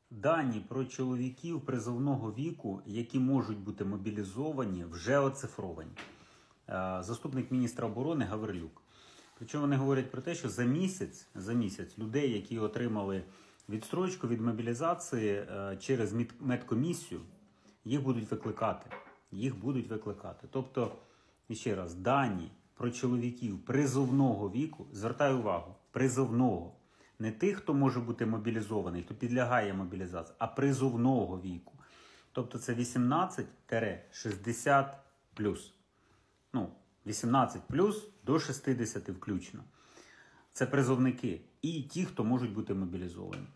Дані про чоловіків призовного віку, які можуть бути мобілізовані, вже оцифровані. Заступник міністра оборони Гаврилюк. Причому вони говорять про те, що за місяць людей, які отримали відстрочку від мобілізації через медкомісію, їх будуть викликати. Тобто, ще раз, дані про чоловіків призовного віку, звертаю увагу, призовного. Не тих, хто може бути мобілізований, хто підлягає мобілізації, а призовного віку. Тобто це 18-60 плюс. 18 плюс до 60 включно. Це призовники. І ті, хто можуть бути мобілізовані.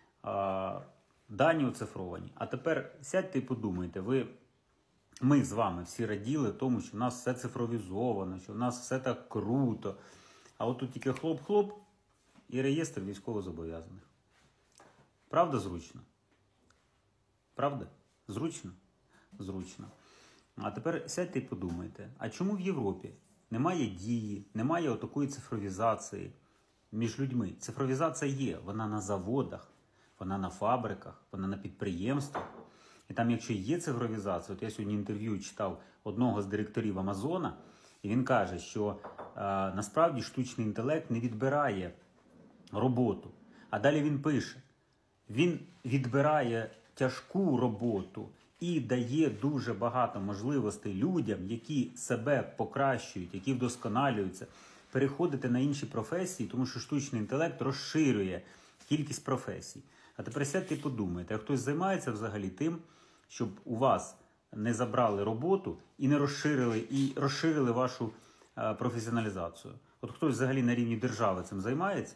Дані оцифровані. А тепер сядьте і подумайте. Ми з вами всі раділи тому, що в нас все цифровізовано, що в нас все так круто. А от тут тільки хлоп-хлоп і реєстр військовозобов'язаних. Правда зручно? Правда? Зручно? Зручно. А тепер сядьте і подумайте, а чому в Європі немає дії, немає отакої цифровізації між людьми? Цифровізація є, вона на заводах, вона на фабриках, вона на підприємствах. І там, якщо є цифровізація, от я сьогодні інтерв'ю читав одного з директорів Амазона, і він каже, що насправді штучний інтелект не відбирає роботу. А далі він пише, він відбирає тяжку роботу і дає дуже багато можливостей людям, які себе покращують, які вдосконалюються, переходити на інші професії, тому що штучний інтелект розширює кількість професій. А тепер сядьте і подумайте, а хтось займається взагалі тим, щоб у вас не забрали роботу і не розширили вашу професіоналізацію? От хтось взагалі на рівні держави цим займається?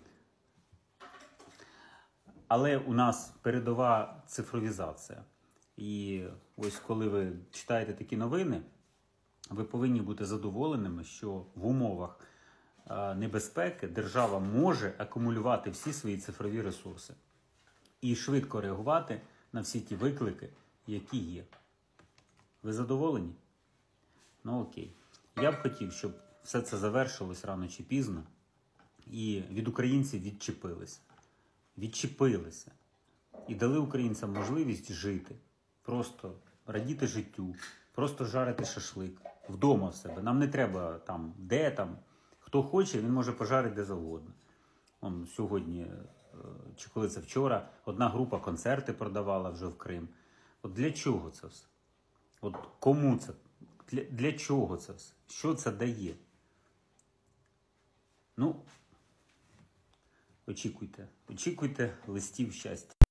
Але у нас передова цифровізація. І ось коли ви читаєте такі новини, ви повинні бути задоволеними, що в умовах небезпеки держава може акумулювати всі свої цифрові ресурси і швидко реагувати на всі ті виклики, які є. Ви задоволені? Ну окей. Я б хотів, щоб все це завершилось рано чи пізно і від українців відчепилися і дали українцям можливість жити, просто радіти життю, просто жарити шашлик вдома в себе. Нам не треба хто хоче, він може пожарити де завгодно. Сьогодні, чи коли це вчора, одна група концерти продавала вже в Крим. От для чого це все? От кому це? Для чого це все? Що це дає? Очікуйте листів щастя.